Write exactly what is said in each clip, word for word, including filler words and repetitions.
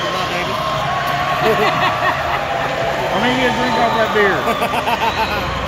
Come on, baby. I'm gonna get a drink off that beer.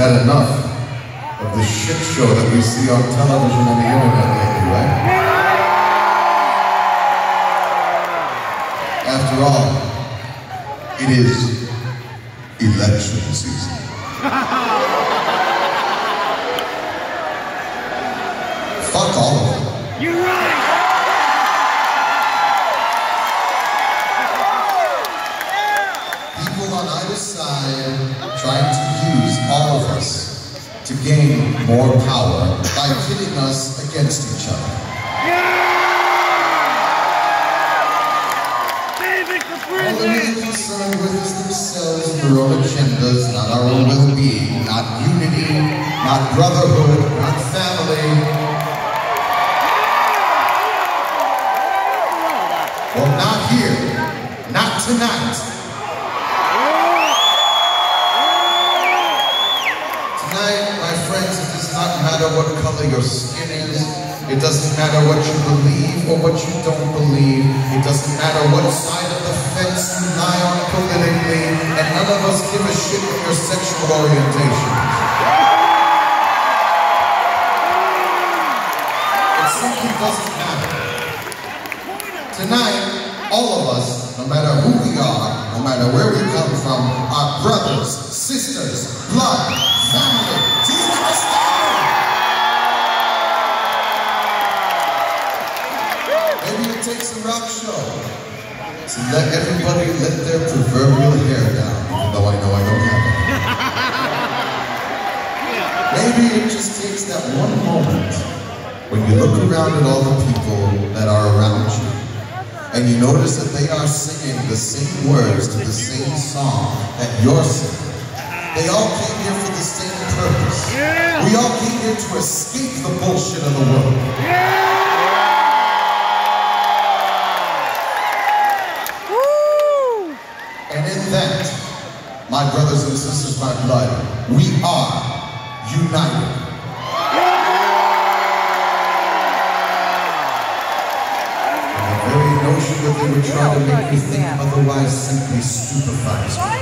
had enough of the shit show that we see on television and the internet lately, right? After all, it is election season. Fuck all of them. You're right! People on either side trying to use all of us to gain more power by pitting us against each other. All they're really concerned with is themselves and their own agendas, not our own well-being, not unity, not brotherhood, not family. Well, not here, not tonight. Tonight, my friends, it does not matter what color your skin is. It doesn't matter what you believe or what you don't believe. It doesn't matter what side of the fence you lie on politically, and none of us give a shit with your sexual orientation. It simply doesn't matter. Tonight, all of us, no matter who we are, no matter where we come from, are brothers, sisters, blood, family. Do you understand? Maybe it takes a rock show to let everybody let their proverbial hair down, even though I know I don't have it. Maybe it just takes that one moment when you look around at all the people that are around you, and you notice that they are singing the same words to the same song that you're singing. They all came here for the same purpose. Yeah. We all came here to escape the bullshit of the world. Yeah. And in that, my brothers and sisters, my blood, we are united. And the very notion that they were trying to make me think otherwise simply stupefies me.